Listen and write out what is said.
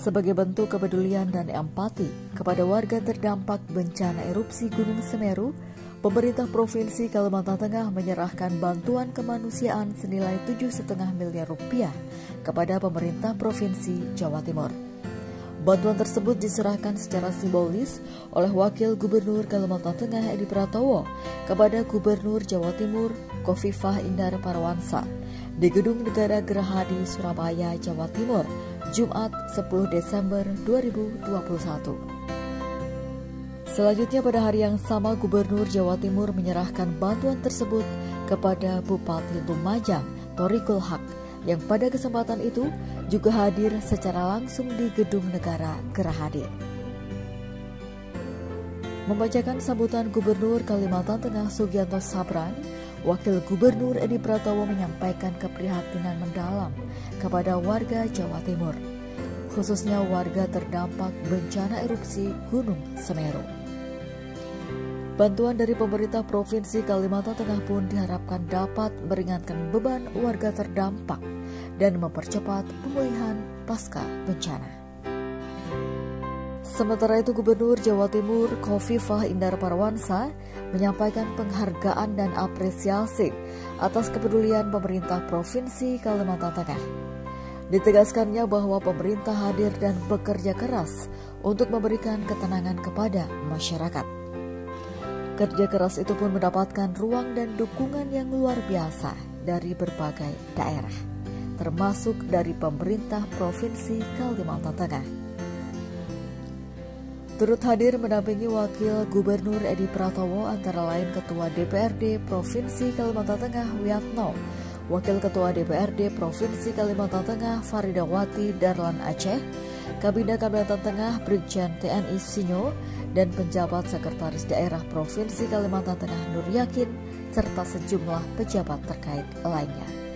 Sebagai bentuk kepedulian dan empati kepada warga terdampak bencana erupsi Gunung Semeru, pemerintah Provinsi Kalimantan Tengah menyerahkan bantuan kemanusiaan senilai 7,5 miliar rupiah kepada pemerintah Provinsi Jawa Timur. Bantuan tersebut diserahkan secara simbolis oleh Wakil Gubernur Kalimantan Tengah Edi Pratowo kepada Gubernur Jawa Timur Khofifah Indar Parawansa di Gedung Negara Gerahadi, Surabaya, Jawa Timur, Jumat 10 Desember 2021. Selanjutnya pada hari yang sama Gubernur Jawa Timur menyerahkan bantuan tersebut kepada Bupati Lumajang, Thoriqul Haq, yang pada kesempatan itu juga hadir secara langsung di Gedung Negara Gerahadi. Membacakan sambutan Gubernur Kalimantan Tengah Sugianto Sabran, Wakil Gubernur Edi Pratowo menyampaikan keprihatinan mendalam kepada warga Jawa Timur, khususnya warga terdampak bencana erupsi Gunung Semeru. Bantuan dari pemerintah Provinsi Kalimantan Tengah pun diharapkan dapat meringankan beban warga terdampak dan mempercepat pemulihan pasca bencana. Sementara itu Gubernur Jawa Timur Khofifah Indar Parawansa menyampaikan penghargaan dan apresiasi atas kepedulian pemerintah Provinsi Kalimantan Tengah. Ditegaskannya bahwa pemerintah hadir dan bekerja keras untuk memberikan ketenangan kepada masyarakat. Kerja keras itu pun mendapatkan ruang dan dukungan yang luar biasa dari berbagai daerah, termasuk dari pemerintah Provinsi Kalimantan Tengah. Turut hadir mendampingi Wakil Gubernur Edi Pratowo antara lain Ketua DPRD Provinsi Kalimantan Tengah Wiyatno, Wakil Ketua DPRD Provinsi Kalimantan Tengah Faridawati Darlan Aceh, Kabinda Kalimantan Tengah Brigjen TNI Sinyo, dan penjabat Sekretaris Daerah Provinsi Kalimantan Tengah Nur Yakin, serta sejumlah pejabat terkait lainnya.